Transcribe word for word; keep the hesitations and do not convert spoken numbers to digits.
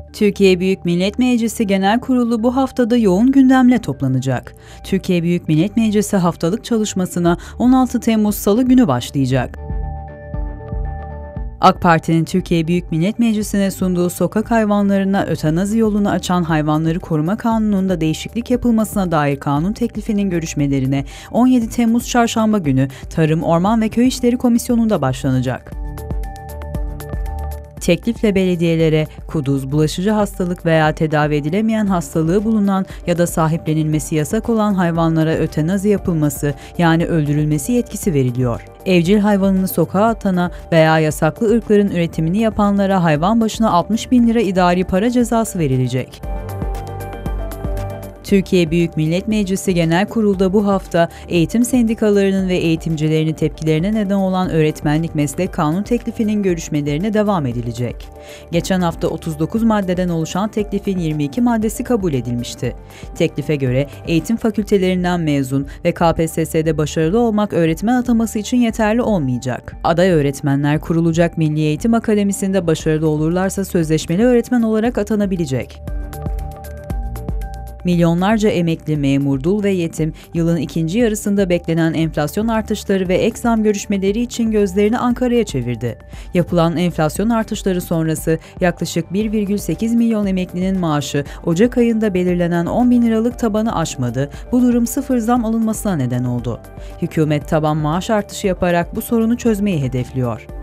Türkiye Büyük Millet Meclisi Genel Kurulu bu haftada yoğun gündemle toplanacak. Türkiye Büyük Millet Meclisi haftalık çalışmasına on altı Temmuz Salı günü başlayacak. AK Parti'nin Türkiye Büyük Millet Meclisi'ne sunduğu sokak hayvanlarına ötenazi yolunu açan Hayvanları Koruma Kanunu'nda değişiklik yapılmasına dair kanun teklifinin görüşmelerine on yedi Temmuz Çarşamba günü Tarım, Orman ve Köy İşleri Komisyonu'nda başlanacak. Teklifle belediyelere kuduz, bulaşıcı hastalık veya tedavi edilemeyen hastalığı bulunan ya da sahiplenilmesi yasak olan hayvanlara ötenazi yapılması yani öldürülmesi yetkisi veriliyor. Evcil hayvanını sokağa atana veya yasaklı ırkların üretimini yapanlara hayvan başına altmış bin lira idari para cezası verilecek. Türkiye Büyük Millet Meclisi Genel Kurulu'da bu hafta eğitim sendikalarının ve eğitimcilerinin tepkilerine neden olan öğretmenlik meslek kanun teklifinin görüşmelerine devam edilecek. Geçen hafta otuz dokuz maddeden oluşan teklifin yirmi iki maddesi kabul edilmişti. Teklife göre eğitim fakültelerinden mezun ve K P S S'de başarılı olmak öğretmen ataması için yeterli olmayacak. Aday öğretmenler kurulacak Milli Eğitim Akademisi'nde başarılı olurlarsa sözleşmeli öğretmen olarak atanabilecek. Milyonlarca emekli, memur, dul ve yetim, yılın ikinci yarısında beklenen enflasyon artışları ve ek zam görüşmeleri için gözlerini Ankara'ya çevirdi. Yapılan enflasyon artışları sonrası yaklaşık bir virgül sekiz milyon emeklinin maaşı Ocak ayında belirlenen on bin liralık tabanı aşmadı. Bu durum sıfır zam alınmasına neden oldu. Hükümet taban maaş artışı yaparak bu sorunu çözmeyi hedefliyor.